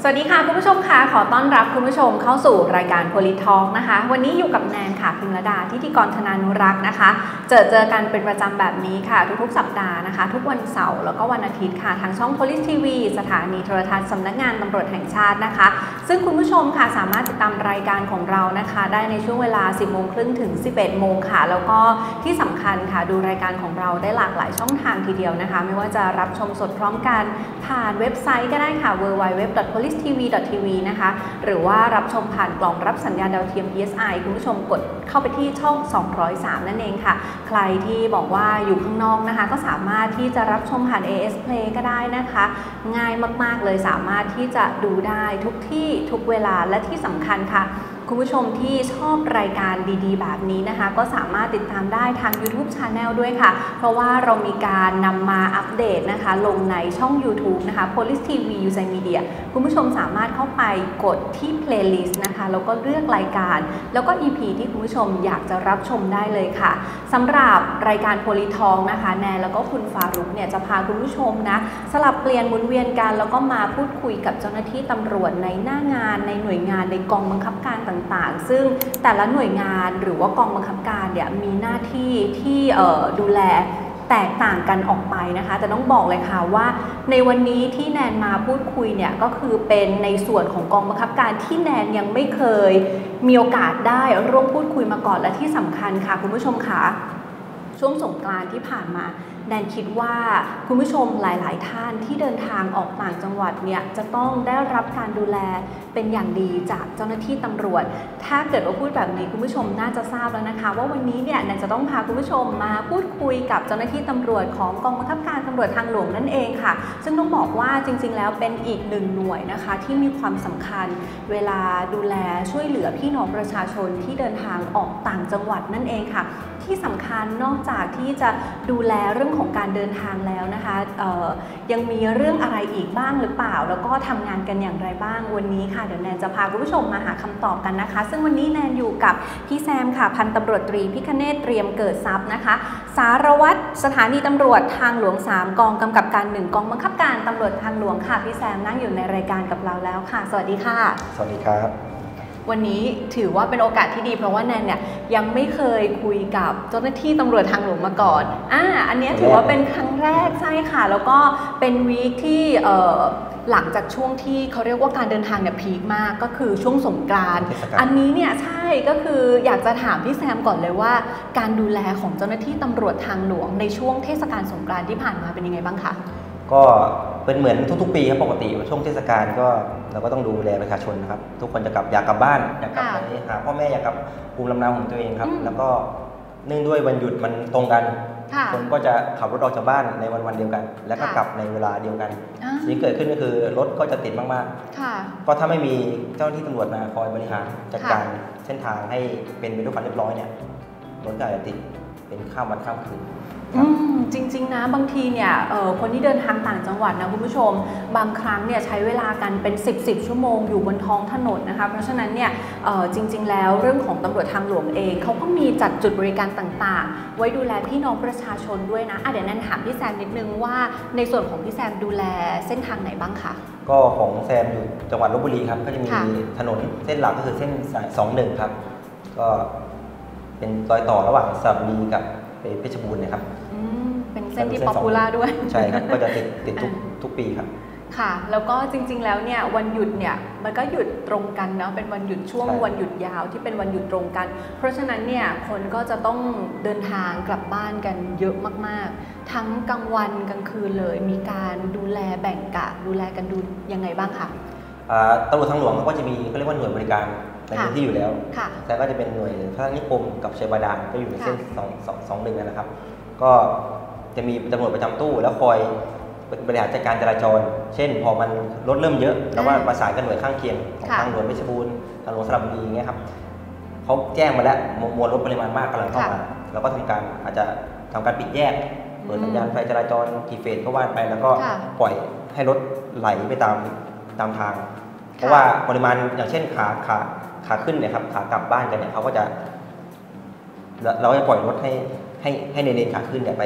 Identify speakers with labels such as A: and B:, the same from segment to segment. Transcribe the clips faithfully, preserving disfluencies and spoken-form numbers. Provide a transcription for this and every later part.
A: สวัสดีค่ะคุณผู้ชมค่ะขอต้อนรับคุณผู้ชมเข้าสู่รายการ Polytalk นะคะวันนี้อยู่กับแนนค่ะพิมรดาทิติกรธนานุรักษ์นะคะเจอเจอกันเป็นประจำแบบนี้ค่ะทุกๆสัปดาห์นะคะทุกวันเสาร์แล้วก็วันอาทิตย์ค่ะทางช่อง Police ที วี สถานีโทรทัศน์สำนักงานตำรวจแห่งชาตินะคะซึ่งคุณผู้ชมค่ะสามารถติดตามรายการของเรานะคะได้ในช่วงเวลา สิบโมงครึ่งถึง สิบเอ็ดโมงค่ะแล้วก็ที่สำคัญค่ะดูรายการของเราได้หลากหลายช่องทางทีเดียวนะคะไม่ว่าจะรับชมสดพร้อมกันผ่านเว็บไซต์ก็ได้ค่ะ ดับเบิลยู ดับเบิลยู ดับเบิลยู ดอท โพลิส ที วี ดอท ที วี นะคะหรือว่ารับชมผ่านกล่องรับสัญญาณดาวเทียม พี เอส ไอ คุณผู้ชมกดเข้าไปที่ช่องสองร้อยสามนั่นเองค่ะใครที่บอกว่าอยู่ข้างนอกนะคะก็สามารถที่จะรับชมผ่าน เอ เอส Play ก็ได้นะคะง่ายมากๆเลยสามารถที่จะดูได้ทุกที่ทุกเวลาและที่สำคัญค่ะคุณผู้ชมที่ชอบรายการดีๆแบบนี้นะคะก็สามารถติดตามได้ทาง YouTube Channel ด้วยค่ะเพราะว่าเรามีการนำมาอัปเดตนะคะลงในช่อง YouTube นะคะ Police ที วี User Media คุณผู้ชมสามารถเข้าไปกดที่ Playlist นะคะแล้วก็เลือกรายการแล้วก็ อี พี ที่คุณผู้ชมอยากจะรับชมได้เลยค่ะสำหรับรายการ Polytalk นะคะแนนแล้วก็คุณฟารุกเนี่ยจะพาคุณผู้ชมนะสลับเปลี่ยนหมุนเวียนกันแล้วก็มาพูดคุยกับเจ้าหน้าที่ตำรวจในหน้างานในหน่วยงานในกองบังคับการต่างๆซึ่งแต่ละหน่วยงานหรือว่ากองบังคับการเนี่ยมีหน้าที่ที่ดูแลแตกต่างกันออกไปนะคะแต่ต้องบอกเลยค่ะว่าในวันนี้ที่แนนมาพูดคุยเนี่ยก็คือเป็นในส่วนของกองบังคับการที่แนนยังไม่เคยมีโอกาสได้ร่วมพูดคุยมาก่อนและที่สำคัญค่ะคุณผู้ชมคะช่วงสงกรานต์ที่ผ่านมาแนนคิดว่าคุณผู้ชมหลายๆท่านที่เดินทางออกต่างจังหวัดเนี่ยจะต้องได้รับการดูแลเป็นอย่างดีจากเจ้าหน้าที่ตำรวจถ้าเกิดว่าพูดแบบนี้คุณผู้ชมน่าจะทราบแล้วนะคะว่าวันนี้เนี่ยแนนจะต้องพาคุณผู้ชมมาพูดคุยกับเจ้าหน้าที่ตำรวจของกองบังคับการตำรวจทางหลวงนั่นเองค่ะซึ่งต้องบอกว่าจริงๆแล้วเป็นอีกหนึ่งหน่วยนะคะที่มีความสำคัญเวลาดูแลช่วยเหลือพี่น้องประชาชนที่เดินทางออกต่างจังหวัดนั่นเองค่ะที่สำคัญนอกจากที่จะดูแลเรื่องของการเดินทางแล้วนะคะยังมีเรื่องอะไรอีกบ้างหรือเปล่าแล้วก็ทำงานกันอย่างไรบ้างวันนี้ค่ะเดี๋ยวแนนจะพาคุณผู้ชมมาหาคำตอบกันนะคะซึ่งวันนี้แนนอยู่กับพี่แซมค่ะพันตำรวจตรีพิคเนศเตรียมเกิดทรัพย์นะคะสารวัตรสถานีตำรวจทางหลวงสามกองกำกับการหนึ่งกองบังคับการตำรวจทางหลวงค่ะพี่แซมนั่งอยู่ในรายการกับเราแล้วค่ะสวัสดีค่ะ
B: สวัสดีครับ
A: วันนี้ถือว่าเป็นโอกาสที่ดีเพราะว่าแนนเนี่ยยังไม่เคยคุยกับเจ้าหน้าที่ตำรวจทางหลวงมาก่อนอ่าอันนี้ถือว่าเป็นครั้งแรกใช่ค่ะแล้วก็เป็นวีคที่เอ่อหลังจากช่วงที่เขาเรียกว่าการเดินทางเนี่ยพีคมากก็คือช่วงสงกรานต์อันนี้เนี่ยใช่ก็คืออยากจะถามพี่แซมก่อนเลยว่าการดูแลของเจ้าหน้าที่ตำรวจทางหลวงในช่วงเทศกาลสงกรานต์ที่ผ่านมาเป็นยังไงบ้างคะ
B: ก็เป็นเหมือนทุกๆปีครับปกติช่วงเทศกาลก็เราก็ต้องดูแลประชาชนนะครับทุกคนจะกลับอยากกลับบ้านอยากกลับไปหาพ่อแม่อยากกลับภูมิลำเนาของตัวเองครับแล้วก็เนื่องด้วยวันหยุดมันตรงกันคนก็จะขับรถออกจากบ้านในวันวันเดียวกันแล้วก็กลับในเวลาเดียวกันสิ่งที่เกิดขึ้นก็คือรถก็จะติดมากๆก็ถ้าไม่มีเจ้าหน้าที่ตำรวจมาคอยบริหารจัดการเส้นทางให้เป็นไปด้วยความเรียบร้อยเนี่ยรถก็อาจจะติดเป็นข้ามวันข้ามคืน
A: จริงๆนะบางทีเนี่ยคนที่เดินทางต่างจังหวัดนะคุณผู้ชมบางครั้งเนี่ยใช้เวลากันเป็นสิบ สิบชั่วโมงอยู่บนท้องถนนนะคะเพราะฉะนั้นเนี่ยจริงๆแล้วเรื่องของตำรวจทางหลวงเองเขาก็มีจัดจุดบริการต่างๆไว้ดูแลพี่น้องประชาชนด้วยนะะเดี๋ยวนั้นถามพี่แซมนิดนึงว่าในส่วนของพี่แซมดูแลเส้นทางไหนบ้างคะ
B: ก็ของแซมอยู่จังหวัดลพบุรีครับก็จะมีถนนเส้นหลักก็คือเส้นสายสองหนึ่งครับก็เป็นรอยต่อระหว่างสระบุรีกับเพชรบูรณ์นะครับ
A: เป็นเส้นที่ป๊อปปูล่าด้วย
B: ใช่ครับก็จะติดติดทุกทุกปีครับ
A: ค่ะแล้วก็จริงๆแล้วเนี่ยวันหยุดเนี่ยมันก็หยุดตรงกันเนาะเป็นวันหยุดช่วงวันหยุดยาวที่เป็นวันหยุดตรงกันเพราะฉะนั้นเนี่ยคนก็จะต้องเดินทางกลับบ้านกันเยอะมากๆทั้งกลางวันกลางคืนเลยมีการดูแลแบ่งกะดูแลกันดูยังไงบ้างคะ
B: ตำรวจทางหลวงก็จะมีก็เรียกว่าหน่วยบริการในพื้นที่อยู่แล้วแต่ก็จะเป็นหน่วยพระนิคมกับชัยบาดาลก็อยู่ในเส้นสองสองสองหนึ่งนะครับก็จะมีตำรวจประจำตู้แล้วคอยบริหารจัดการจราจรเช่นพอมันรถเริ่มเยอะแล้วว่าประสานกับหน่วยข้างเคียงของทางหลวงเพชรบูรณ์ทางหลวงสระบุรีอย่างเงี้ยครับเขาแจ้งมาแล้วมวลรถปริมาณมากกำลังเข้ามาเราก็ทำการอาจจะทำการปิดแยกเปิดสัญญาณไฟจราจรกี่เฟสก็ว่าไปแล้วก็ปล่อยให้รถไหลไปตามตามทางเพราะว่าปริมาณอย่างเช่นขาขาขาขึ้นเนี่ยครับขากลับบ้านกันเนี่ยเขาก็จะเราจะปล่อยรถให้ให้ให้ในเลนขาขึ้นเนี่ยไป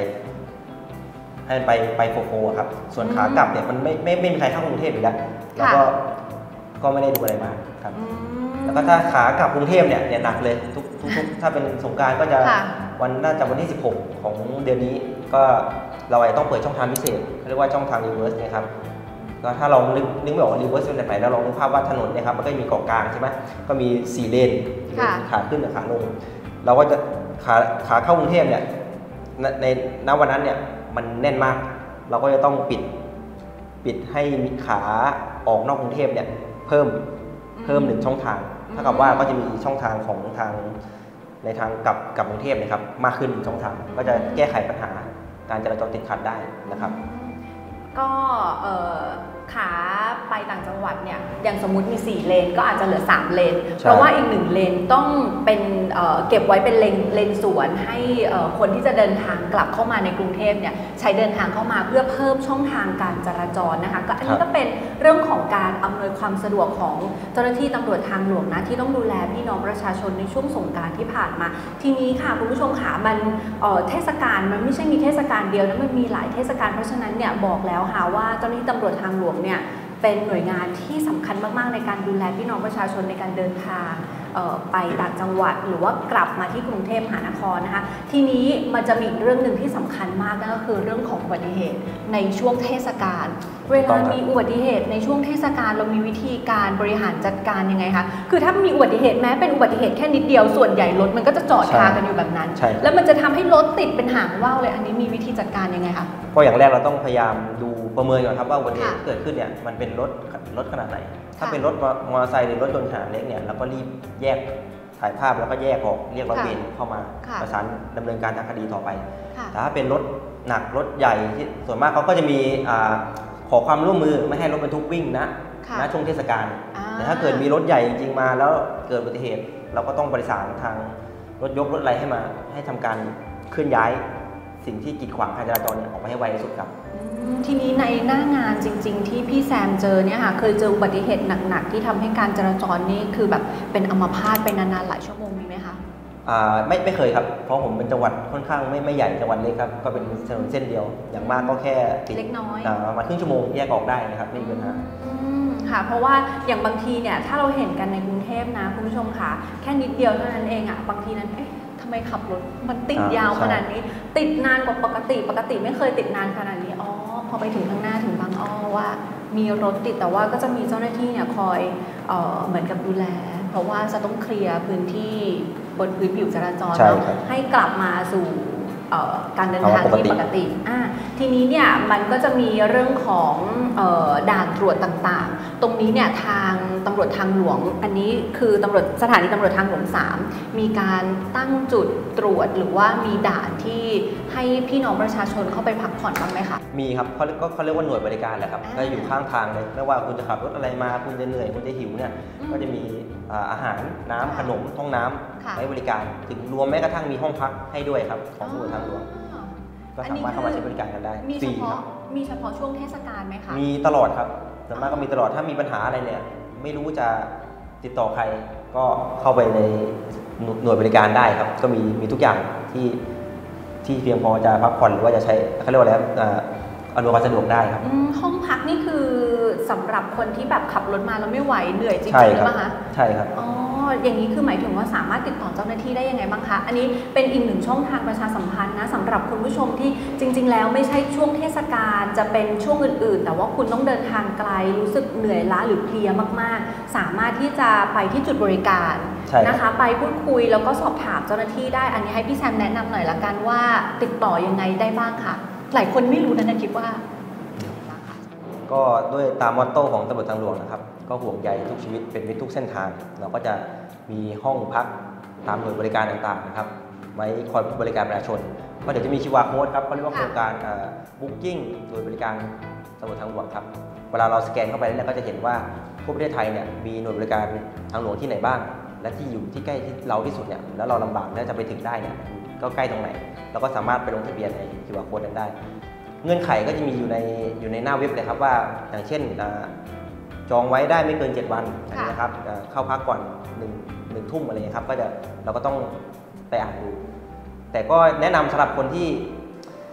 B: ให้ไปไปโฟโฟครับส่วนขากลับเนี่ยมันไม่ไม่ไม่มีใครเข้ากรุงเทพอยู่แล้วแล้วก็ก็ไม่ได้ดูอะไรมากครับแล้วก็ถ้าขากลับกรุงเทพเนี่ยเนี่ยหนักเลยทุกทุกถ้าเป็นสงกรานต์ก็จะวันน่าจะวันที่สิบหกของเดือนนี้ก็เราอาจจะต้องเปิดช่องทางพิเศษเรียกว่าช่องทางรีเวิร์สนะครับก็ถ้าเรานึกนึกไม่ออกว่ารีเวิร์สเป็นแบบไหนแล้วลองนึกภาพว่าถนนเนี่ยครับมันก็มีเกาะกลางใช่ไหมก็มีสี่เลนขาขึ้นกับขาลงเราก็จะขาขาเข้ากรุงเทพเนี่ยในณวันนั้นเนี่ยมันแน่นมากเราก็จะต้องปิดปิดให้ขาออกนอกกรุงเทพเนี่ยเพิ่มเพิ่มหนึ่งช่องทางเท่ากับว่าก็จะมีช่องทางของทางในทางกลับกลับกรุงเทพนะครับมากขึ้นช่องทางก็จะแก้ไขปัญหาการจราจรติดขัดได้นะครับ
A: ก็ขาไปต่างจังหวัดเนี่ยอย่างสมมุติมีสี่เลนก็อาจจะเหลือสามเลนเพราะว่าอีกหนึ่งเลนต้องเป็นเอ่อเก็บไว้เป็นเลนเลนสวนให้คนที่จะเดินทางกลับเข้ามาในกรุงเทพเนี่ยใช้เดินทางเข้ามาเพื่อเพิ่มช่องทางการจราจรนะคะก็อันนี้ก็เป็นเรื่องของการอำนวยความสะดวกของเจ้าหน้าที่ตำรวจทางหลวงนะที่ต้องดูแลพี่น้องประชาชนในช่วงสงกรานต์ที่ผ่านมาทีนี้ค่ะคุณผู้ชมค่ะมันเทศกาลมันไม่ใช่มีเทศกาลเดียวนะมันมีหลายเทศกาลเพราะฉะนั้นเนี่ยบอกแล้วค่ะว่าเจ้าหน้าที่ตำรวจทางหลวงเนี่ยเป็นหน่วยงานที่สำคัญมากๆในการดูแลพี่น้องประชาชนในการเดินทางไปต่างจังหวัดหรือว่ากลับมาที่กรุงเทพมหานครนะคะทีนี้มันจะมีอีกเรื่องหนึ่งที่สำคัญมากนั่นก็คือเรื่องของอุบัติเหตุในช่วงเทศกาลเวลามีอุบัติเหตุในช่วงเทศกาลเรามีวิธีการบริหารจัดการยังไงคะคือถ้ามีอุบัติเหตุแม้เป็นอุบัติเหตุแค่นิดเดียวส่วนใหญ่รถมันก็จะจอดคากันอยู่แบบนั้นแล้วมันจะทำให้รถติดเป็นหางว่าวเลยอันนี้มีวิธีจัดการยังไงคะ
B: ก็อย่างแรกเราต้องพยายามดูประเมินก่อนครับว่าอุบัติเหตุที่เกิดขึ้นเนี่ยมันเป็นรถรถขนาดไหนถ้าเป็นรถมอเตอร์ไซค์หรือรถยนต์ขนาดเล็กเนี่ยเราก็รีบแยกถ่ายภาพแล้วก็แยกออกเรียกร้อยเวรเข้ามาประสานดำเนินการทางคดีต่อไปแต่ถ้าเป็นรถหนักรถใหญ่ที่ส่วนมากเขาก็จะมีขอความร่วมมือไม่ให้รถบรรทุกวิ่งนะณช่วงเทศกาลแต่ถ้าเกิดมีรถใหญ่จริงๆมาแล้วเกิดอุบัติเหตุเราก็ต้องประสานทางรถยกรถอะไรให้มาให้ทำการเคลื่อนย้ายสิ่งที่กีดขวางการจราจรออกไปให้ไวที่สุดครับ
A: ทีนี้ในหน้างานจริงๆที่พี่แซมเจอเนี่ยค่ะเคยเจออุบัติเหตุหนักๆที่ทำให้การจราจรนี่คือแบบเป็นอัมพาตไปนานๆหลายชั่วโมงมีไหมคะ
B: อ่าไม่ไม่เคยครับเพราะผมเป็นจังหวัดค่อนข้างไม่ไม่ใหญ่จังหวัดเล็กครับก็เป็นถนนเส้นเดียวอย่างมากก็แค่
A: เล็กน้อย
B: ประมาณครึ่งชั่วโมงแยกออกได้นะครับไม่มีปัญหา
A: ค่ะเพราะว่าอย่างบางทีเนี่ยถ้าเราเห็นกันในกรุงเทพนะคุณผู้ชมค่ะแค่นิดเดียวเท่านั้นเองอ่ะบางทีนั้นเอ๊ะทำไมขับรถมันติดยาวขนาดนี้ติดนานกว่าปกติปกติไม่เคยติดนานขนาดนี้อ๋อพอไปถึงข้างหน้าถึงบางอ้อว่ามีรถติดแต่ว่าก็จะมีเจ้าหน้าที่เนี่ยคอยเอ่อเหมือนกับดูแลเพราะว่าจะต้องเคลียร์พื้นที่บนพื้นผิวจราจรให้กลับมาสู่การเดินทางที่ปกติทีนี้เนี่ยมันก็จะมีเรื่องของด่านตรวจต่างๆตรงนี้เนี่ยทางตำรวจทางหลวงอันนี้คือตำรวจสถานีตำรวจทางหลวงสามมีการตั้งจุดตรวจหรือว่ามีด่านที่ให้พี่น้องประชาชนเข้าไปพักผ่อนบ้างไหมคะ
B: มีครับเขาก็เขาเรียกว่าหน่วยบริการแหละครับก็อยู่ข้างทางเลยไม่ว่าคุณจะขับรถอะไรมาคุณจะเหนื่อยคุณจะหิวเนี่ยก็จะมีอาหารน้ำขนมห้องน้ำไว้บริการถึงรวมแม้กระทั่งมีห้องพักให้ด้วยครับของตำรวจทางหลวงก็สามารถเข้ามาใช้บริการกันได้
A: มีเฉพาะมีเฉพาะช่วงเทศกาลไหมคะ
B: มีตลอดครับส่วนมากก็มีตลอดถ้ามีปัญหาอะไรเนี่ยไม่รู้จะติดต่อใครก็เข้าไปในหน่วยบริการได้ครับก็มีมีทุกอย่างที่ที่เพียงพอจะพักผ่อนหรือว่าจะใช้เขาเรียกว่าอะไรอำนวยความสะดวกได้ครับ
A: ห้องพักนี่คือสำหรับคนที่แบบขับรถมาแล้วไม่ไหวเหนื่อยจริงๆหรือเปล่าคะ
B: ใช่ครับ
A: อ๋ออย่างนี้คือหมายถึงว่าสามารถติดต่อเจ้าหน้าที่ได้ยังไงบ้างคะอันนี้เป็นอีกหนึ่งช่องทางประชาสัมพันธ์นะสำหรับคุณผู้ชมที่จริงๆแล้วไม่ใช่ช่วงเทศกาลจะเป็นช่วงอื่นๆแต่ว่าคุณต้องเดินทางไกลรู้สึกเหนื่อยล้าหรือเพลียมากๆสามารถที่จะไปที่จุดบริการนะคะไปพูดคุยแล้วก็สอบถามเจ้าหน้าที่ได้อันนี้ให้พี่แซมแนะนำหน่อยละกันว่าติดต่อยังไงได้บ้างคะหลายคนไม่รู้นะนันคิดว่า
B: ก็ด้วยตามมอตโต้ของตำรวจทางหลวงนะครับก็ห่วงใยทุกชีวิตเป็นมิตรทุกเส้นทางเราก็จะมีห้องพักตามหน่วยบริการต่างๆนะครับไว้คอยบริการประชาชนก็เดี๋ยวจะมีคิว อาร์ Code ครับเขาเรียกว่าโครงการบุ๊กกิ้งโดยบริการตำรวจทางหลวงครับเวลาเราสแกนเข้าไปแล้วก็จะเห็นว่าทั่วประเทศไทยเนี่ยมีหน่วยบริการทางหลวงที่ไหนบ้างและที่อยู่ที่ใกล้ที่เราที่สุดเนี่ยแล้วเราลำบากแล้วจะไปถึงได้เนี่ยก็ใกล้ตรงไหนเราก็สามารถไปลงทะเบียนใน คิว อาร์ Code นั้นได้เงื่อนไขก็จะมีอยู่ในอยู่ในหน้าเว็บเลยครับว่าอย่างเช่นจองไว้ได้ไม่เกินเจ็ดวันนะครับเข้าพักก่อนหนึ่งหนึ่งทุ่มอะไรเงี้ยครับก็จะเราก็ต้องไปอ่านดูแต่ก็แนะนำสำหรับคนที่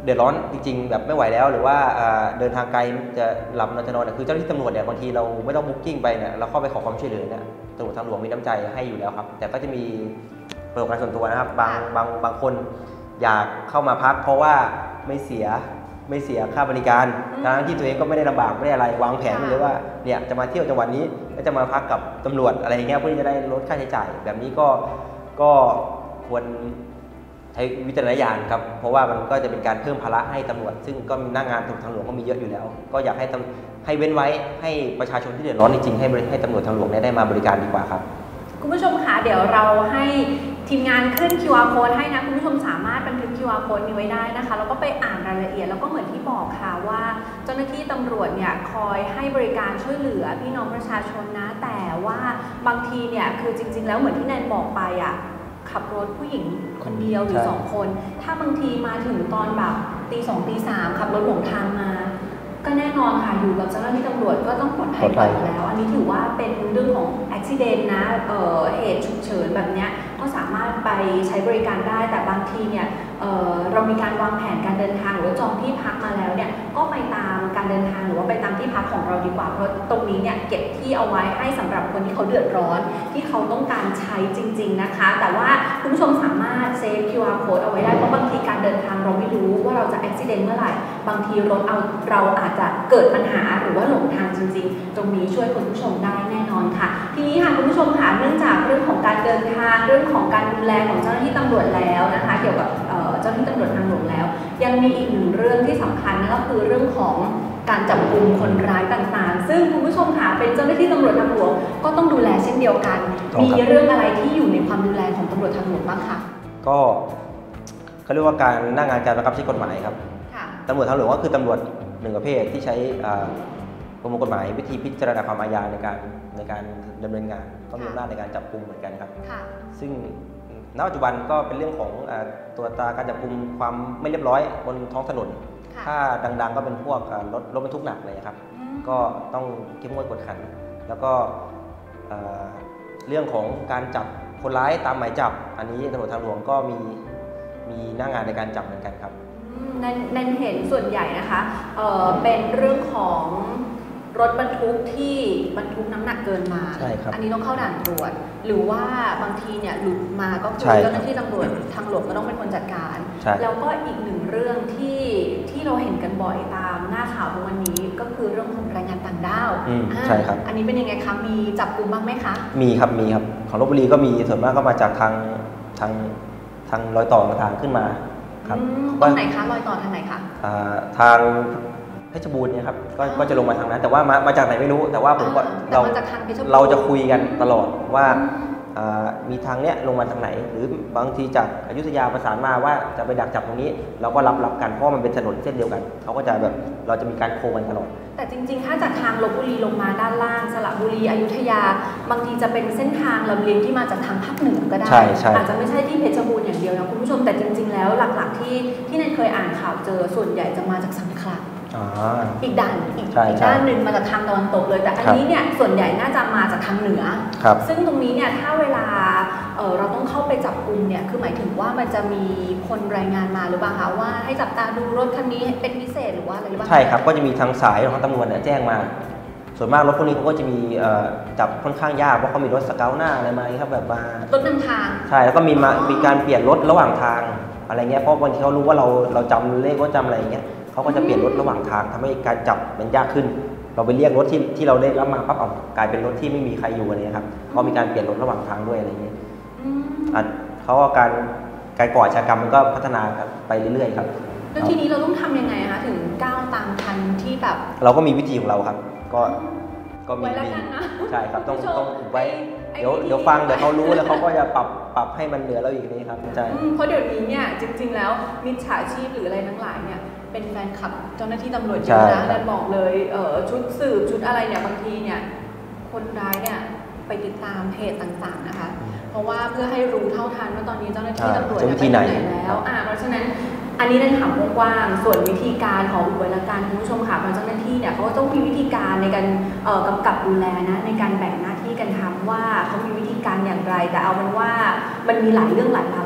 B: เดือดร้อนจริงๆแบบไม่ไหวแล้วหรือว่าเดินทางไกลจะหลับนอนจะนอนคือเจ้าหน้าที่ตำรวจเนี่ยบางทีเราไม่ต้องบุ๊กกิ้งไปเนี่ยเราเข้าไปขอความช่วยเหลือเนี่ยตำรวจทางหลวงมีน้ำใจให้อยู่แล้วครับแต่ก็จะมีประสบการณ์ส่วนตัวนะครับบางบางบางคนอยากเข้ามาพักเพราะว่าไม่เสียไม่เสียค่าบริการทั้งที่ตัวเองก็ไม่ได้ลำบากไม่ได้อะไรวางแผนเลยว่าเนี่ยจะมาเที่ยวจังหวัดนี้แล้วจะมาพักกับตำรวจอะไรเงี้ยเพื่อที่จะได้ลดค่าใช้จ่ายแบบนี้ก็ก็ควรใช้วิจารณญาณครับเพราะว่ามันก็จะเป็นการเพิ่มภาระให้ตำรวจซึ่งก็มีหน้างานตำรวจทางหลวงก็มีเยอะอยู่แล้วก็อยากให้ให้เว้นไว้ให้ประชาชนที่เดือดร้อนจริงๆให้ให้ตำรวจทางหลวงได้มาบริการดีกว่าครับ
A: คุณผู้ชมคะเดี๋ยวเราให้ทีมงานขึ้น คิว อาร์ Code ให้นะคุณผู้ชมสามารถบันทึก คิว อาร์ Code นี้ไว้ได้นะคะแล้วก็ไปอ่านรายละเอียดแล้วก็เหมือนที่บอกค่ะว่าเจ้าหน้าที่ตำรวจเนี่ยคอยให้บริการช่วยเหลือพี่น้องประชาชนนะแต่ว่าบางทีเนี่ยคือจริงๆแล้วเหมือนที่แนนบอกไปอ่ะขับรถผู้หญิงคนเดียวหรือสองคนถ้าบางทีมาถึงตอนแบบตีสองตีสามขับรถหลงทางมาก็แน่นอนค่ะอยู่กับเจ้าหน้าที่ตำรวจก็ต้องปลอดภัยกว่าแล้วอันนี้ถือว่าเป็นเรื่องของอุบัติเหตุนะเอ่อเหตุฉุกเฉินแบบนี้ก็สามารถไปใช้บริการได้แต่บางทีเนี่ย เอ่อ เรามีการวางแผนการเดินทางหรือว่าจองที่พักมาแล้วเนี่ยก็ไปตามการเดินทางหรือว่าไปตามที่พักของเราดีกว่าเพราะตรงนี้เนี่ยเก็บที่เอาไว้ให้สำหรับคนที่เขาเดือดร้อนที่เขาต้องการใช้จริงๆนะคะแต่ว่าคุณผู้ชมสามารถเซฟ คิว อาร์ Code เอาไว้ได้เพราะบางทีการเดินทางเราไม่รู้ว่าเราจะอุบัติเหตุเมื่อไหร่บางทีรถเอาเราอาจจะเกิดปัญหาหรือว่าหลงทางจริงๆตรงนี้ช่วยคุณผู้ชมได้แน่นอนค่ะทีนี้ค่ะคุณผู้ชมค่ะเนื่องจากเรื่องของการเดินทางเรื่องของการดูแลของเจ้าหน้าที่ตำรวจแล้วนะคะเกี่ยวกับเจ้าหน้าที่ตำรวจทางหลวงแล้วยังมีอีกหนึ่งเรื่องที่สำคัญนั่นก็คือเรื่องของการจับกุมคนร้ายต่างๆซึ่งคุณผู้ชมค่ะเป็นเจ้าหน้าที่ตำรวจทางหลวงก็ต้องดูแลเช่นเดียวกันมีเรื่องอะไรที่อยู่ในความดูแลของตำรวจทางหลวงบ้างคะ
B: ก็เขาเรียกว่าการหน้างานการบังคับใช้กฎหมายครับตำรวจทางหลวงก็คือตำรวจหนึ่งประเภทที่ใช้ประมวลกฎหมายวิธีพิจารณาความอาญาในการในการดำเนินงานก็มีอำนาจในการจับกุมเหมือนกันครับซึ่งณปัจจุบันก็เป็นเรื่องของตัวตาการจับกุมความไม่เรียบร้อยบนท้องถนนถ้าดังๆก็เป็นพวกรถรถบรรทุกหนักเลยครับก็ต้องเข้มงวดกวดขันแล้วก็เรื่องของการจับคนร้ายตามหมายจับอันนี้ตำรวจทางหลวงก็มีมีหน้างานในการจับเหมือนกันครับ
A: นั่นเห็นส่วนใหญ่นะคะเอ่อเป็นเรื่องของรถบรรทุกที่บรรทุกน้ำหนักเกินมาอันนี้ต้องเข้าด่านตรวจหรือว่าบางทีเนี่ยหลุดมาก็คือเจ้าหน้าที่ตำรวจทางหลวงก็ต้องเป็นคนจัดการแล้วก็อีกหนึ่งเรื่องที่ที่เราเห็นกันบ่อยตามหน้าข่าววันนี้ก็คือเรื่องของแรงงานต่างด้าว
B: ใช่ครับ
A: อันนี้เป็นยังไงคะมีจับกุมบ้างไหมคะ
B: มีครับมีครับของลพบุรีก็มีส่วนมากก็มาจากทางทางทางรอยต่อทางขึ้นมา
A: ครับตรงไหนคะรอยต่อทางไหนคะ
B: ทางเพชรบูรณ์เนี่ยครับก็จะลงมาทางนั้นแต่ว่ามามาจากไหนไม่รู้แต่ว่าผมก็เราเราจะคุยกันตลอดว่ามีทางเนี้ยลงมาทางไหนหรือบางทีจากอยุธยาประสานมาว่าจะไปดักจับตรงนี้เราก็รับรับกันเพราะมันเป็นถนนเส้นเดียวกันเขาก็จะแบบเราจะมีการโคกันตลอด
A: แต่จริงๆถ้าจากทางลพบุรีลงมาด้านล่างสระบุรีอยุธยาบางทีจะเป็นเส้นทางลำเลียงที่มาจากทางภาคเหนือก็ได้อาจจะไม่ใช่ที่เพชรบูรณ์อย่างเดียวนะคุณผู้ชมแต่จริงๆแล้วหลักๆที่ที่นันเคยอ่านข่าวเจอส่วนใหญ่จะมาจากสังขละอีกด้านอีกด้านหนึ่งมาจากทางตะวันตกเลยแต่อันนี้เนี่ยส่วนใหญ่น่าจะมาจากทางเหนือซึ่งตรงนี้เนี่ยถ้าเวลา เ, เราต้องเข้าไปจับกุมเนี่ยคือหมายถึงว่ามันจะมีคนรายงานมาหรือเปล่าคะว่าให้จับตาดูรถคันนี้เป็นพิเศษหรือว่าอะไรหรือเปล่า
B: ใช่ครับก็จะมีทางสายของตำรวจเนี่ยแจ้งมาส่วนมากรถพวกนี้เขาก็จะมีจับค่อนข้างยากเพราะเขามีรถสเกลหน้าอะไรมาครับแบบมาร
A: ถนำทาง
B: ใช่แล้วก็มีมามีการเปลี่ยนรถระหว่างทางอะไรเงี้ยเพราะบางทีเขารู้ว่าเราเราจำเลขว่าจำอะไรเงี้ยเขาก็จะเปลี่ยนรถระหว่างทางทำให้การจับมันยากขึ้นเราไปเรียกรถที่ที่เราได้รับมาปั๊บออกกลายเป็นรถที่ไม่มีใครอยู่อะไรครับเพราะมีการเปลี่ยนรถระหว่างทางด้วยอะไรเงี้ยเขาก็การการก่ออาชญากรรมมันก็พัฒนาไปเรื่อยๆครับ
A: แล้วทีนี้เราต้องทำยังไงคะถึงก้าวตามทันที่แบบ
B: เราก็มีวิธีของเราครับก็ก็มีใช่ครับต้องต้องไว้เดี๋ยวเดี๋ยวฟังเดี๋ยวเขารู้แล้วเขาก็จะปรับปรับให้มันเหนือเราอีกนี่ครับใช่
A: เพราะเดี๋ยวนี้เนี่ยจริงๆแล้วมิจฉาชีพหรืออะไรทั้งหลายเนี่ยเป็นแฟนคลับเจ้าหน้าที่ตำรวจเยอะนะดันบอกเลยชุดสืบชุดอะไรเนี่ยบางทีเนี่ยคนร้ายเนี่ยไปติดตามเพจต่างๆนะคะเพราะว่าเพื่อให้รู้เท่าทันว่าตอนนี้เจ้าหน้าที่ตำรวจไปไหนแล้วอ่าเพราะฉะนั้นอันนี้นั่นถามกว้างๆส่วนวิธีการของอุบลการคุณผู้ชมค่ะเจ้าหน้าที่เนี่ยเขาต้องมีวิธีการในการกำกับดูแลนะในการแบ่งหน้าที่กันทำว่าเขามีวิธีการอย่างไรแต่เอาเป็นว่ามันมีหลายเรื่องหลายราวท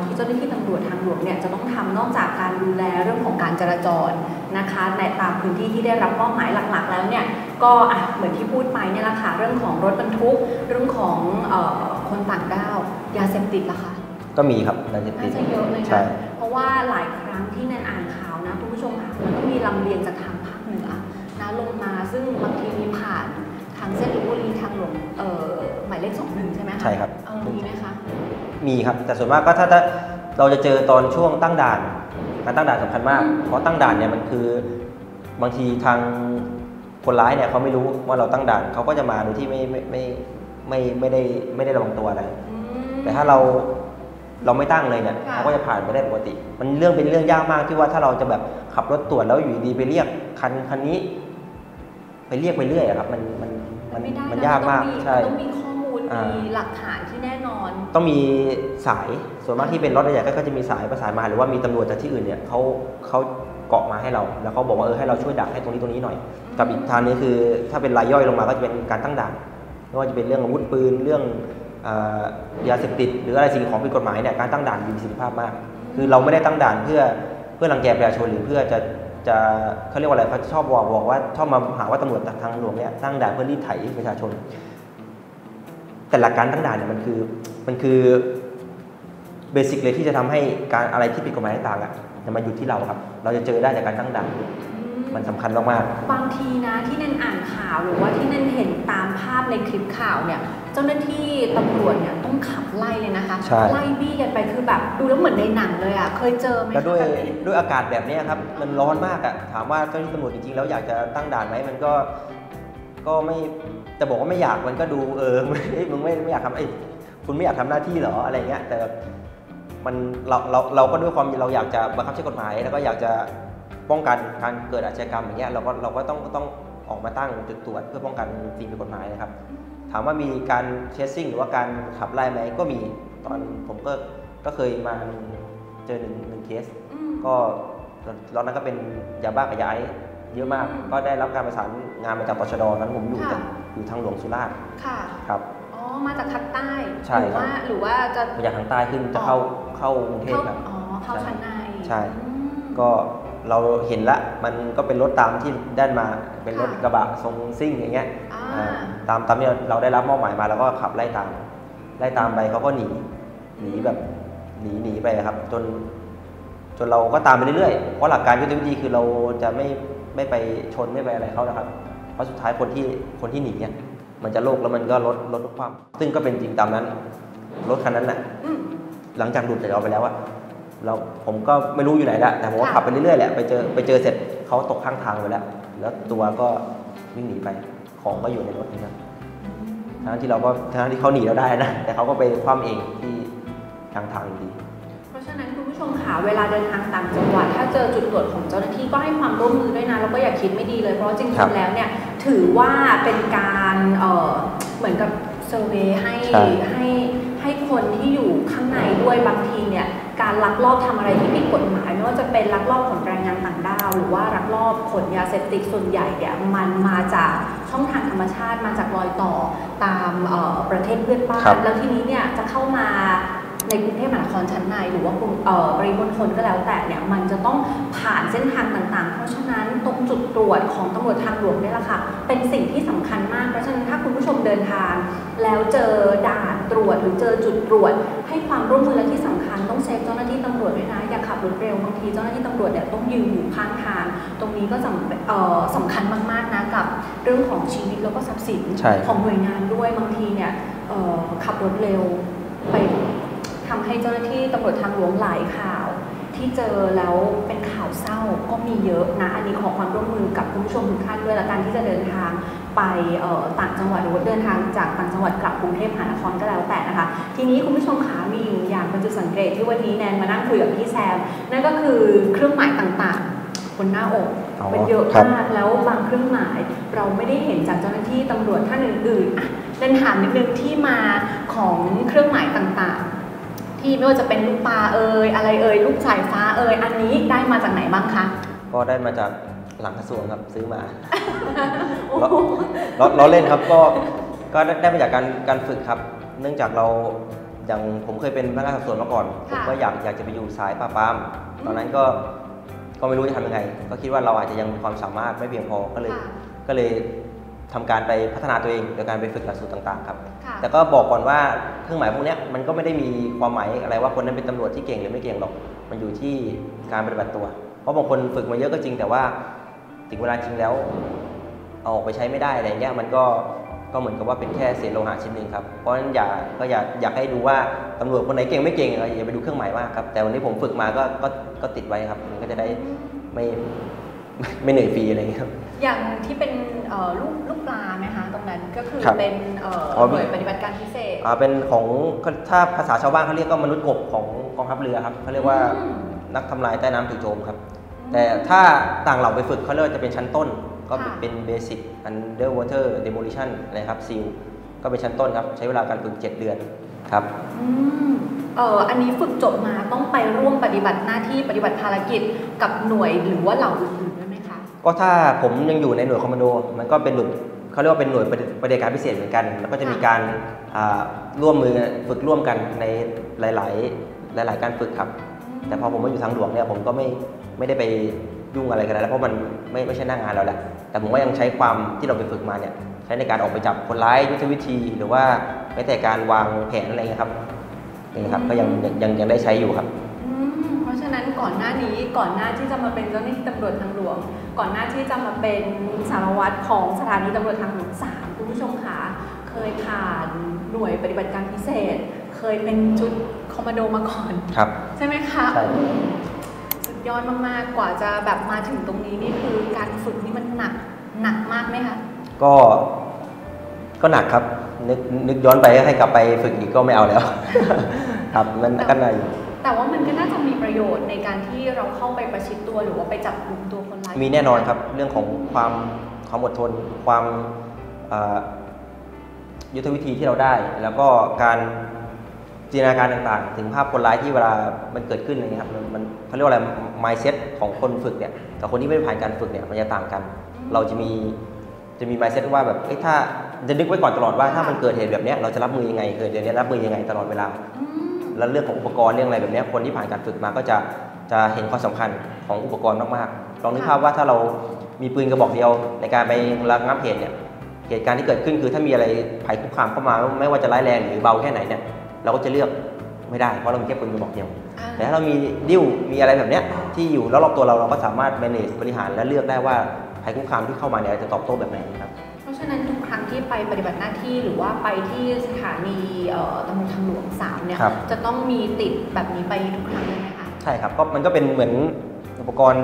A: ที่เจ้าหน้าที่ตำรวจทางหลวงเนี่ยจะต้องทำนอกจากการดูแลเรื่องของการจราจรนะคะในตามพื้นที่ที่ได้รับมอบหมายหลักๆแล้วเนี่ยก็อ่ะเหมือนที่พูดไปเนี่ยแหละค่ะเรื่องของรถบรรทุกเรื่องของเอ่อคนต่างด้าวยาเสพติดล่ะคะ
B: ก็มีครับยาเสพติด
A: น่าจะเยอะเลยนะเพราะว่าหลายครั้งที่แนนอ่านข่าวนะคุณผู้ชมค่ะมันก็มีลำเลียงจากทางภาคเหนือนะลงมาซึ่งบางทีมีผ่านทางเส้นลพบุรีทางหลวงเอ่อหมายเลขสองหนึ่งใช่ไหมคะ
B: ใช่ครับ
A: มีไหมคะ
B: มีครับแต่ส่วนมากก็ถ้าเราจะเจอตอนช่วงตั้งด่านการตั้งด่านสำคัญมากเพราะตั้งด่านเนี่ยมันคือบางทีทางคนร้ายเนี่ยเขาไม่รู้ว่าเราตั้งด่านเขาก็จะมาโดยที่ไม่ไม่ไม่ไม่ไม่ได้ไม่ได้ระวังตัวอะไรแต่ถ้าเราเราไม่ตั้งเลยเนี่ยเขาก็จะผ่านไปได้ปกติมันเรื่องเป็นเรื่องยากมากที่ว่าถ้าเราจะแบบขับรถตรวจแล้วอยู่ดีไปเรียกคันคันนี้ไปเรียกไปเรื่อยครับมันมันมันมันยากมากใช่
A: ต้องมีข้อมูลมีหลักฐานที่แน่นอน
B: ต้องมีสายส่วนมากที่เป็นรถใหญ่ก็จะมีสายประสานมาหรือว่ามีตำรวจจากที่อื่นเนี่ยเขาเขาเกาะมาให้เราแล้วเขาบอกว่าเออให้เราช่วยดักให้ตรงนี้ตรงนี้หน่อยกับอีกทางนี้คือถ้าเป็นรายย่อยลงมาก็จะเป็นการตั้งด่านไม่ว่าจะเป็นเรื่องอาวุธปืนเรื่องยาเสพติดหรืออะไรสิ่งของผิดกฎหมายเนี่ยการตั้งด่านมีประสิทธิภาพมากคือเราไม่ได้ตั้งด่านเพื่อเพื่อรังแกประชาชนหรือเพื่อจะจะเขาเรียกว่าอะไรเขาชอบบอกบอกว่าชอบมาหาว่าตำรวจทางหลวงเนี่ยตั้งด่านเพื่อรีดไถประชาชนแต่หลักการตั้งด่านเนี่ยมันคือมันคือเบสิกเลยที่จะทำให้การอะไรที่ผิดกฎหมายต่างๆอ่ะจะมาอยู่ที่เราครับเราจะเจอได้จากการตั้งด่านมันสำคัญมาก
A: ๆบางทีนะที่นันอ่านข่าวหรือว่าที่นันเห็นตามภาพในคลิปข่าวเนี่ยเจ้าหน้าที่ตำรวจเนี่ยต้องขับไล่เลยนะคะไล่บี้กันไปคือแบบดูแล้วเหมือนในหนังเลยอ่ะเคยเจอไหม
B: แล้วด้วยด้วยอากาศแบบนี้ครับมันร้อนมากอ่ะถามว่าเจ้าหน้าที่ตำรวจจริงๆแล้วอยากจะตั้งด่านไหมมันก็ก็ไม่จะบอกว่าไม่อยากมันก็ดูเออมึงไม่ไม่อยากทำไอ้คุณไม่อยากทำหน้าที่เหรออะไรเงี้ยแต่มันเราเราเราก็ด้วยความเราอยากจะบังคับใช้กฎหมายแล้วก็อยากจะป้องกันการเกิดอาชญากรรมอย่างเงี้ยเราก็เราก็ต้องต้องออกมาตั้งจุดตรวจเพื่อป้องกันสิ่งผิดกฎหมายนะครับถามว่ามีการเชสซิ่งหรือว่าการขับไล่ไหมก็มีตอนผมก็ก็เคยมาเจอหนึ่งหนึ่งเคสก็ตอนนั้นก็เป็นยาบ้ากับยาไอซ์เยอะมากก็ได้รับการประสานงานมาจากตชดนั้นผมอยู่อยู่ทางหลวงสุราษฎร์ครับ
A: อ๋อมาจากทางใต้
B: หรือ
A: ว่าหรือว่าจะ
B: มาจากทางใต้ขึ้นจะเข้าเข้ากรุงเทพครับ
A: อ๋อเข้าชั้นใน
B: ใช่ก็เราเห็นละมันก็เป็นรถตามที่ด้านมาเป็นรถกระบะทรงซิ่งอย่างเงี้ยตามตามที่เราได้รับมอบหมายมาแล้วก็ขับไล่ตามไล่ตามไปเขาก็หนีหนีแบบหนีหนีไปครับจนจนเราก็ตามไปเรื่อยๆเพราะหลักการยุทธวิธีคือเราจะไม่ไม่ไปชนไม่ไปอะไรเขานะครับเพราะสุดท้ายคนที่คนที่หนีเนี่ยมันจะโลกแล้วมันก็ลดลดความซึ่งก็เป็นจริงตามนั้นรถคันนั้นแหละหลังจากหลุดจากเราไปแล้วอะเราผมก็ไม่รู้อยู่ไหนละแต่ผมก็ขับไปเรื่อยๆแหละไปเจอไปเจอเสร็จเขาตกข้างทางไปแล้วแล้วตัวก็วิ่งหนีไปของก็อยู่ในรถนี่นะทั้งที่เราก็ทั้งที่เขาหนีเราได้นะแต่เขาก็ไปคว่ำเองที่ทางทางอยู่ดี
A: เพราะฉะนั้นคุณผู้ชมค่ะเวลาเดินทางต่างจังหวัดถ้าเจอจุดตรวจของเจ้าหน้าที่ก็ให้ความร่วมมือด้วยนะแล้วก็อย่าคิดไม่ดีเลยเพราะจริงๆแล้วเนี่ยถือว่าเป็นการเอ่อเหมือนกับเซอร์เวย์ให้ให้ให้คนที่อยู่ข้างในด้วยบางทีเนี่ยการลักลอบทำอะไรที่ผิดกฎหมายไม่ว่าจะเป็นลักลอบขนแรงงานต่างด้าวหรือว่าลักลอบขนยาเสพติดส่วนใหญ่เนี่ยมันมาจากช่องทางธรรมชาติมาจากรอยต่อตามประเทศเพื่อนบ้านแล้วทีนี้เนี่ยจะเข้ามาในกรุงเทพมหานครชั้นในหรือว่าปริมณฑลก็แล้วแต่เนี่ยมันจะต้องผ่านเส้นทางต่างๆเพราะฉะนั้นตรงจุดตรวจของตำรวจทางหลวงนี่แหละค่ะเป็นสิ่งที่สำคัญมากเพราะฉะนั้นถ้าคุณผู้ชมเดินทางแล้วเจอด่านตรวจหรือเจอจุดตรวจให้ความร่วมมือและที่สำคัญต้องเซฟเจ้าหน้าที่ตำรวจด้วยนะอย่าขับรถเร็วบางทีเจ้าหน้าที่ตำรวจเนี่ยต้องยืนอยู่ข้างทางตรงนี้ก็สำคัญมากๆนะกับเรื่องของชีวิตแล้วก็ทรัพย์สินของหน่วยงานด้วยบางทีเนี่ยขับรถเร็วไปทำให้เจ้าหน้าที่ตำรวจทางหลวงหลายข่าวที่เจอแล้วเป็นข่าวเศร้าก็มีเยอะนะอันนี้ขอความร่วมมือกับคุณผู้ชมทุกท่านด้วยละกันที่จะเดินทางไปต่างจังหวัดหรือว่าเดินทางจากต่างจังหวัดกลับกรุงเทพมหานครก็แล้วแต่นะคะทีนี้คุณผู้ชมขามีอยู่อย่างเป็นจุดสังเกตที่วันนี้แนนมานั่งคุยกับพี่แซมนั่นก็คือเครื่องหมายต่างๆบนหน้าอกเป็นเยอะมากแล้วบางเครื่องหมายเราไม่ได้เห็นจากเจ้าหน้าที่ตำรวจท่านอื่นๆเดินถามนิดนึงที่มาของเครื่องหมายต่างๆที่ไม่ว่าจะเป็นลูกปลาเอ่ยอะไรเอ่ยลูกสายฟ้าเอ่ยอันนี้ได้มาจากไหนบ้างคะ
B: ก็ได้มาจากหลังกระทรวงครับซื้อมาเราเราเล่นครับก็ก็ได้มาจากการการฝึกครับเนื่องจากเราอย่างผมเคยเป็นพนักงานสอบสวนมาก่อนผมก็อยากอยากจะไปอยู่สายปราบปรามตอนนั้นก็ก็ไม่รู้จะทำยังไงก็คิดว่าเราอาจจะยังมีความสามารถไม่เพียงพอก็เลยก็เลยทำการไปพัฒนาตัวเองโดยการไปฝึกหลักสูตรต่างๆครับแต่ก็บอกก่อนว่าเครื่องหมายพวกนี้มันก็ไม่ได้มีความหมายอะไรว่าคนนั้นเป็นตำรวจที่เก่งหรือไม่เก่งหรอกมันอยู่ที่การปฏิบัติตัวเพราะบางคนฝึกมาเยอะก็จริงแต่ว่าถึงเวลาจริงแล้วเอาออกไปใช้ไม่ได้อะไรเงี้ยมันก็ก็เหมือนกับว่าเป็นแค่เศษโลหะชิ้นหนึ่งครับเพราะฉะนั้นอย่าก็อยากอยากให้ดูว่าตำรวจคนไหนเก่งไม่เก่งอย่าไปดูเครื่องหมายมากครับแต่วันนี้ผมฝึกมาก็ก็ก็ติดไว้ครับมันก็จะได้ไม่ไม่เหนื่อยฟรีอะไรครับ
A: อย่างที่เป็นลูกลูกปลาไหมคะตรงนั้นก็คือเป็นหน่วยปฏิบัติการพิเศษ
B: อ่าเป็นของถ้าภาษาชาวบ้านเขาเรียกก็มนุษย์กบของกองทัพเรือครับเขาเรียกว่านักทำลายใต้น้ำจู่โจมครับแต่ถ้าต่างเหล่าไปฝึกเขาเรียกว่าจะเป็นชั้นต้นก็เป็นเบสิก underwater demolition นะครับซีลก็เป็นชั้นต้นครับใช้เวลาการฝึกเจ็ดเดือนครับ
A: อืมเอออันนี้ฝึกจบมาต้องไปร่วมปฏิบัติหน้าที่ปฏิบัติภารกิจกับหน่วยหรือว่าเหล่าอื่นๆด้วยไหมคะ
B: ก็ถ้าผมยังอยู่ในหน่วยคอมมานโดมันก็เป็นหน่วยเขาเรียกว่าเป็นหน่วยปฏิบัติการพิเศษเหมือนกันแล้วก็จะมีการร่วมมือฝึกร่วมกันในหลายๆหลายๆการฝึกครับแต่พอผมมาอยู่ทางหลวงเนี่ยผมก็ไม่ไม่ได้ไปยุ่งอะไรกันแล้วเพราะมันไม่ไม่ใช่หน้างานเราแหละแต่ผมก็ยังใช้ความที่เราไปฝึกมาเนี่ยใช้ในการออกไปจับคนร้ายยุทธวิธีหรือว่าแม้แต่การวางแผนอะไรเงี้ยครับนี่ครับก็ยังยังยังได้ใช้อยู่ครับ
A: เพราะฉะนั้นก่อนหน้านี้ก่อนหน้าที่จะมาเป็นเจ้าหน้าที่ตำรวจทางหลวงก่อนหน้าที่จะมาเป็นสารวัตรของสถานีตำรวจทางหลวงสามคุณผู้ชมคะเคยผ่านหน่วยปฏิบัติการพิเศษเคยเป็นชุดคอมมานโดมาก่อน
B: ครับ
A: ใช่ไหมคะใช่สุดยอดมากๆกว่าจะแบบมาถึงตรงนี้นี่คือการฝึกนี่มันหนักหนักมากไหมคะ
B: ก็ก็หนักครับนึกนึกย้อนไปให้กลับไปฝึกอีกก็ไม่เอาแล้วครับมันก็น่าอยู่
A: แต่ว่ามันก็น่าจะมีประโยชน์ในการที่เราเข้าไปประชิดตัวหรือว่าไปจับกลุ่มตัวคนร้าย
B: มีแน่นอนครับเรื่องของความความอดทนความยุทธวิธีที่เราได้แล้วก็การจินตนาการต่างๆถึงภาพคนร้ายที่เวลามันเกิดขึ้นอะไรเงี้ยครับมันเขาเรียกว่าอะไร mindset ของคนฝึกเนี่ยกับคนที่ไม่ได้ผ่านการฝึกเนี่ยมันจะต่างกันเราจะมีจะมี mindset ว่าแบบถ้าจะนึกไว้ก่อนตลอดว่าถ้ามันเกิดเหตุแบบนี้เราจะรับมือยังไงเกิดเหตุนี้รับมือยังไงตลอดเวลาแล้วเรื่องของอุปกรณ์เรื่องอะไรแบบนี้คนที่ผ่านการฝึกมาก็จะจะเห็นความสำคัญของอุปกรณ์มากๆลองนึกภาพว่าถ้าเรามีปืนกระบอกเดียวในการไประงับเหตุเนี่ยเหตุการณ์ที่เกิดขึ้นคือถ้ามีอะไรภัยคุกคามเข้ามาไม่ว่าจะร้ายแรงหรือเบาแค่ไหนเนี่ยเราก็จะเลือกไม่ได้เพราะเรามีแค่ปืนกระบอกเดียวแต่ถ้าเรามีดิ้วมีอะไรแบบนี้ที่อยู่รอบๆตัวเราเราก็สามารถ manage บริหารและเลือกได้ว่าภัยคุกคามที่เข้ามาเนี่ยจะตอบโต้แบบไหนครับ
A: เพราะฉะนั้นทุกครั้งที่ไปปฏิบัติหน้าที่หรือว่าไปที่สถานีตำรวจทางหลวงสามเนี่ยจะต้องมีติดแบบนี้ไปทุกครั้งเลยไหมคะ
B: ใช่ครับก็มันก็เป็นเหมือนอุปกรณ์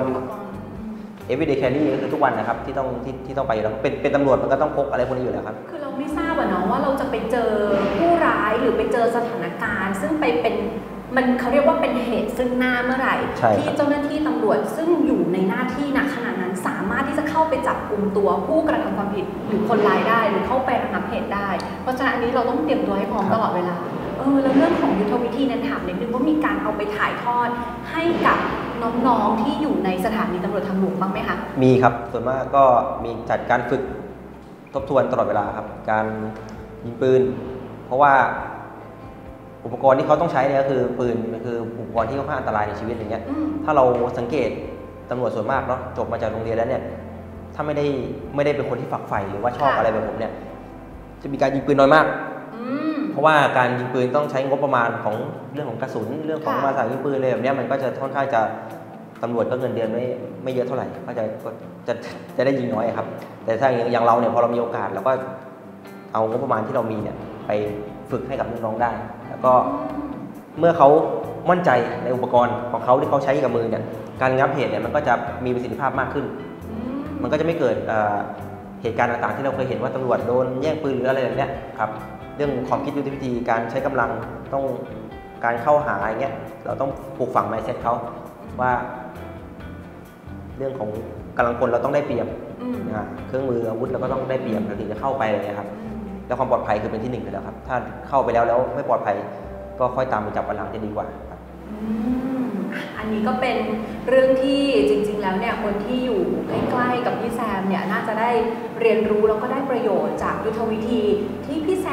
B: everyday carry ก็คือทุกวันนะครับที่ต้องที่ที่ต้องไปอยู่แล้วเป็นเป็นตำรวจมันก็ต้องพกอะไรพวกนี้อยู่แล้วครับ
A: คือเราไม่ทราบอะเนาะว่าเราจะไปเจอผู้ร้ายหรือไปเจอสถานการณ์ซึ่งไปเป็นมันเขาเรียกว่าเป็นเหตุซึ่งหน้าเมื่อไหร่ที่เจ้าหน้าที่ตำรวจซึ่งอยู่ในหน้าที่ณขณะนั้นสามารถที่จะเข้าไปจับกลุ่มตัวผู้กระทำความผิดหรือคนร้ายได้หรือเข้าไประงับเหตุได้เพราะฉะนั้นอันนี้เราต้องเตรียมตัวให้พร้อมตลอดเวลาเออแล้วเรื่องของยุทธวิธีนั้นถามนิดนึงว่ามีการเอาไปถ่ายทอดให้กับน้องๆที่อยู่ในสถานีตำรวจทางหลวงบ้างไหมคะ
B: มีครับส่วนมากก็มีจัดการฝึกทบทวนตลอดเวลาครับการยิงปืนเพราะว่าอุปกรณ์ที่เขาต้องใช้เนี่ยก็คือปืนมันคืออุปกรณ์ที่ค่อนข้างอันตรายในชีวิตอย่างเงี้ยถ้าเราสังเกตตำรวจส่วนมากเนาะจบมาจากโรงเรียนแล้วเนี่ยถ้าไม่ได้ไม่ได้เป็นคนที่ฝักใฝ่หรือว่าชอบอะไรแบบผมเนี่ยจะมีการยิงปืนน้อยมากเพราะว่าการยิงปืนต้องใช้งบประมาณของเรื่องของกระสุนเรื่องของมาตรฐานยิงปืนเลยแบบนี้มันก็จะค่อนข้างจะตำรวจก็เงินเดือนไม่ไม่เยอะเท่าไหร่ก็จะจะจะได้ยิงน้อยครับแต่ถ้าอย่างเราเนี่ยพอเรามีโอกาสเราก็เอางบประมาณที่เรามีเนี่ยไปฝึกให้กับน้องๆได้แล้วก็เมื่อเขามั่นใจในอุปกรณ์ของเขาที่เขาใช้กับมือเนี่ยการงับเหตุเนี่ยมันก็จะมีประสิทธิภาพมากขึ้นมันก็จะไม่เกิดเหตุการณ์ต่างๆที่เราเคยเห็นว่าตำรวจโดนแย่งปืนหรืออะไรแบบนี้ครับเรื่องความคิดยุทธวิธีการใช้กำลังต้องการเข้าหาอย่างเงี้ยเราต้องปลูกฝัง mindset เขาว่าเรื่องของกำลังคนเราต้องได้เปรียบนะเครื่องมืออาวุธเราก็ต้องได้เปรียบเราถึงจะเข้าไปอะไรเงี้ยครับแล้วความปลอดภัยคือเป็นที่หนึ่งไปแล้วครับถ้าเข้าไปแล้วแล้วไม่ปลอดภัยก็ค่อยตามไปจับวันหลังจะดีกว่าครับ
A: อันนี้ก็เป็นเรื่องที่จริงๆแล้วเนี่ยคนที่อยู่ใกล้ๆกับพี่แซมเนี่ยน่าจะได้เรียนรู้แล้วก็ได้ประโยชน์จากยุทธวิธีที่พี่แซมเค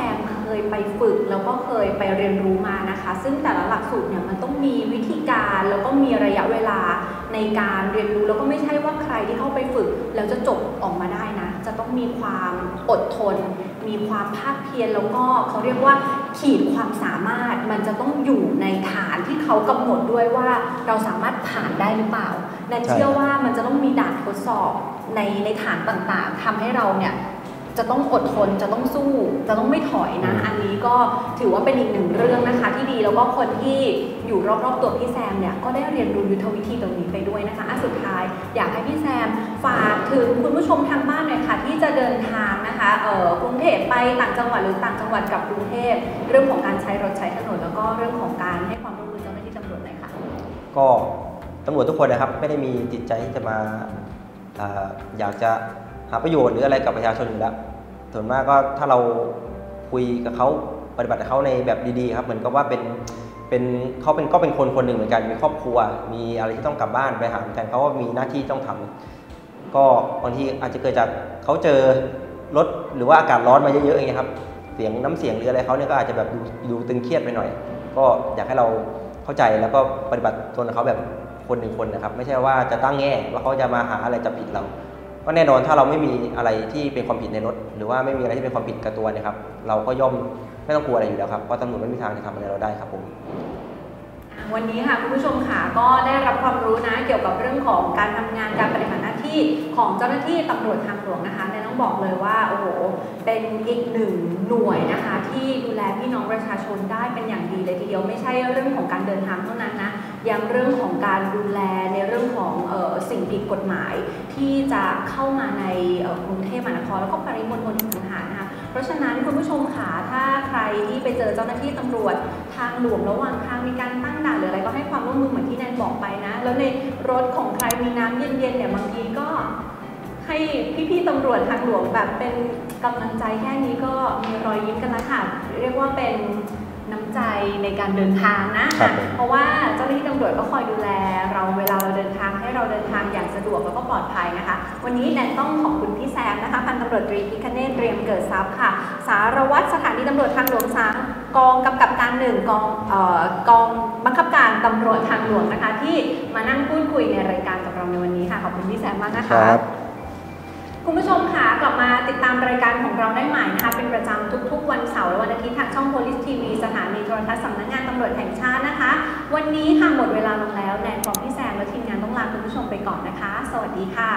A: เคยไปฝึกแล้วก็เคยไปเรียนรู้มานะคะซึ่งแต่ละหลักสูตรเนี่ยมันต้องมีวิธีการแล้วก็มีระยะเวลาในการเรียนรู้แล้วก็ไม่ใช่ว่าใครที่เข้าไปฝึกแล้วจะจบออกมาได้นะจะต้องมีความอดทนมีความภาคเพียรแล้วก็เขาเรียกว่าขีดความสามารถมันจะต้องอยู่ในฐานที่เขากำหนดด้วยว่าเราสามารถผ่านได้หรือเปล่าแนนเชื่อว่ามันจะต้องมีด่านทดสอบในในฐานต่างๆทำให้เราเนี่ยจะต้องอดทนจะต้องสู้จะต้องไม่ถอยนะอันนี้ก็ถือว่าเป็นอีกหนึ่งเรื่องนะคะที่ดีแล้วก็คนที่อยู่รอบๆตัวพี่แซมเนี่ยก็ได้เรียนรู้ยุทธวิธีตรงนี้ไปด้วยนะคะอันสุดท้ายอยากให้พี่แซมฝากถึงคุณผู้ชมทางบ้านหน่อยค่ะที่จะเดินทางนะคะเอ่อกรุงเทพไปต่างจังหวัดหรือต่างจังหวัดกับกรุงเทพเรื่องของการใช้รถใช้ถนนแล้วก็เรื่องของการให้ความร่วมมือเจ้าหน้าที่ตำรวจหน่อยค่ะ
B: ก็ตำรวจทุกคนนะครับไม่ได้มีจิตใจที่จะมาอยากจะหาประโยชน์หรืออะไรกับประชาชนอยู่แล้วส่วนมากก็ถ้าเราคุยกับเขาปฏิบัติกับเขาในแบบดีๆครับเหมือนกับว่าเป็นเป็นเขาเป็นก็เป็นคนคนหนึ่งเหมือนกันมีครอบครัวมีอะไรที่ต้องกลับบ้านไปหาแทนเขาว่ามีหน้าที่ต้องทำก็บางทีอาจจะเกิดจากเขาเจอรถหรือว่าอากาศร้อนมาเยอะๆอย่างเงี้ยครับเสียงน้ำเสียงหรืออะไรเขาเนี่ยก็อาจจะแบบดูดูตึงเครียดไปหน่อยก็อยากให้เราเข้าใจแล้วก็ปฏิบัติตนกับเขาแบบคนหนึ่งคนนะครับไม่ใช่ว่าจะตั้งแง่ว่าเขาจะมาหาอะไรจับผิดเราก็แน่นอนถ้าเราไม่มีอะไรที่เป็นความผิดในรถหรือว่าไม่มีอะไรที่เป็นความผิดกับตัวนะครับเราก็ย่อมไม่ต้องกลัวอะไรอยู่แล้วครับเพราะตำรวจไม่มีทางจะทำอะไรเราได้ครับผม
A: วันนี้ค่ะคุณผู้ชมค่ะก็ได้รับความรู้นะเกี่ยวกับเรื่องของการทำงานการปฏิบัติหน้าที่ของเจ้าหน้าที่ตำรวจทางหลวงนะคะเนี่ยต้องบอกเลยว่าโอ้โหเป็นอีกหนึ่งหน่วยนะคะที่ดูแลพี่น้องประชาชนได้เป็นอย่างดีเลยทีเดียวไม่ใช่เรื่องของการเดินทางเท่านั้นนะยังเรื่องของการดูแลในเรื่องของเอ่อสิ่งผิดกฎหมายที่จะเข้ามาในกรุงเทพมหานครแล้วก็ปริมณฑลอีกต่างหากนะคะเพราะฉะนั้นคุณผู้ชมค่ะถ้าใครที่ไปเจอเจ้าหน้าที่ตำรวจทางหลวงระหว่างทางมีการตั้งด่านหรืออะไรก็ให้ความร่วมมือเหมือนที่แนนบอกไปนะแล้วในรถของใครมีน้ำเย็นๆเนี่ยบางทีก็ให้พี่ๆตำรวจทางหลวงแบบเป็นกำลังใจแค่นี้ก็มีรอยยิ้มกันแล้วค่ะเรียกว่าเป็นน้ำใจในการเดินทางนะเพราะว่าเจ้าหน้าที่ตำรวจก็คอยดูแลเราเวลาเราเดินทางให้เราเดินทางอย่างสะดวกแล้วก็ปลอดภัยนะคะวันนี้แนนต้องขอบคุณพี่แซมนะคะพันตำรวจตรีพิคเนศเรียมเกิดทรัพย์ค่ะสารวัตรสถานีตำรวจทางหลวงสามกองกำกับการหนึ่งกองเอ่อกองบังคับการตำรวจทางหลวงนะคะที่มานั่งพูดคุยในรายการกับเราในวันนี้ค่ะขอบคุณพี่แซมมากนะคะคุณผู้ชมค่ะกลับมาติดตามรายการของเราได้ใหม่นะคะเป็นประจำทุกๆวันเสาร์และวันอาทิตย์ทางช่อง Police ที วี สถานีโทรทัศน์สำนักงานตำรวจแห่งชาตินะคะวันนี้ค่ะหมดเวลาลงแล้วแนนพร้อมพี่แซมและทีมงานต้องลาคุณผู้ชมไปก่อนนะคะสวัสดีค่ะ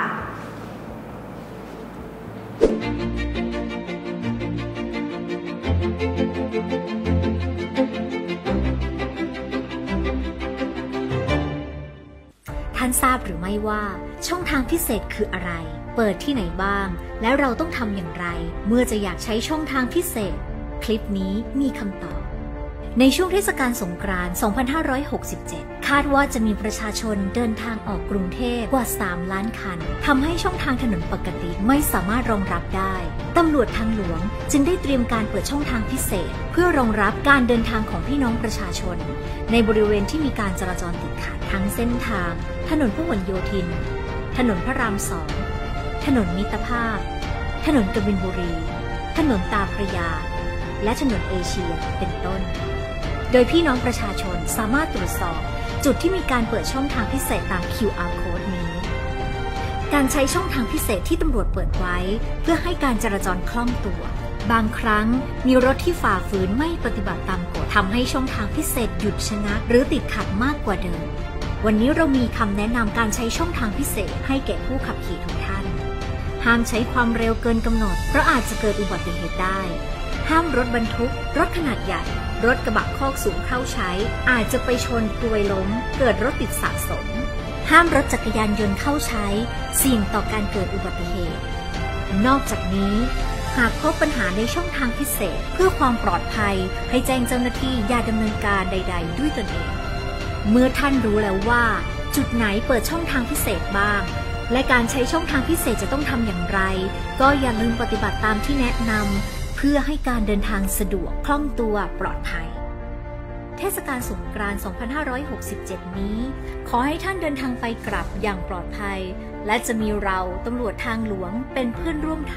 C: ท่านทราบหรือไม่ว่าช่องทางพิเศษคืออะไรเปิดที่ไหนบ้างและเราต้องทำอย่างไรเมื่อจะอยากใช้ช่องทางพิเศษคลิปนี้มีคำตอบในช่วงเทศกาลสงกรานต์ สองพันห้าร้อยหกสิบเจ็ด คาดว่าจะมีประชาชนเดินทางออกกรุงเทพกว่า สาม ล้านคันทำให้ช่องทางถนนปกติไม่สามารถรองรับได้ตำรวจทางหลวงจึงได้เตรียมการเปิดช่องทางพิเศษเพื่อรองรับการเดินทางของพี่น้องประชาชนในบริเวณที่มีการจราจรติดขัดทั้งเส้นทางถนนพหลโยธินถนนพระรามสองถนนมิตรภาพถนนกบินบุรีถนนตาพระยาและถนนเอเชียเป็นต้นโดยพี่น้องประชาชนสามารถตรวจสอบจุดที่มีการเปิดช่องทางพิเศษตาม คิว อาร์ Code นี้การใช้ช่องทางพิเศษที่ตำรวจเปิดไว้เพื่อให้การจราจรคล่องตัวบางครั้งมีรถที่ฝ่าฝืนไม่ปฏิบัติตามกฎทำให้ช่องทางพิเศษหยุดชะงักหรือติดขัดมากกว่าเดิมวันนี้เรามีคำแนะนำการใช้ช่องทางพิเศษให้แก่ผู้ขับขี่ทุกท่านห้ามใช้ความเร็วเกินกำหนดเพราะอาจจะเกิดอุบัติเหตุได้ห้ามรถบรรทุกรถขนาดใหญ่รถกระบะคอกสูงเข้าใช้อาจจะไปชนกลวยล้มเกิดรถติดสะสมห้ามรถจักรยานยนต์เข้าใช้เสี่ยงต่อการเกิดอุบัติเหตุนอกจากนี้หากพบปัญหาในช่องทางพิเศษเพื่อความปลอดภัยให้แจ้งเจ้าหน้าที่อย่าดำเนินการใดๆด้วยตนเองเมื่อท่านรู้แล้วว่าจุดไหนเปิดช่องทางพิเศษบ้างและการใช้ช่องทางพิเศษจะต้องทำอย่างไรก็อย่าลืมปฏิบัติตามที่แนะนำเพื่อให้การเดินทางสะดวกคล่องตัวปลอดภัยเทศกาลสงกรานต์ สองพันห้าร้อยหกสิบเจ็ด นี้ขอให้ท่านเดินทางไปกลับอย่างปลอดภัยและจะมีเราตำรวจทางหลวงเป็นเพื่อนร่วมทาง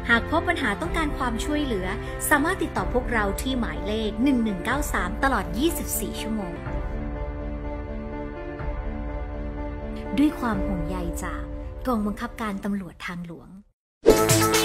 C: หากพบปัญหาต้องการความช่วยเหลือสามารถติดต่อพวกเราที่หมายเลขหนึ่งหนึ่งเก้าสามตลอดยี่สิบสี่ชั่วโมงด้วยความห่วงใยจากกองบังคับการตำรวจทางหลวง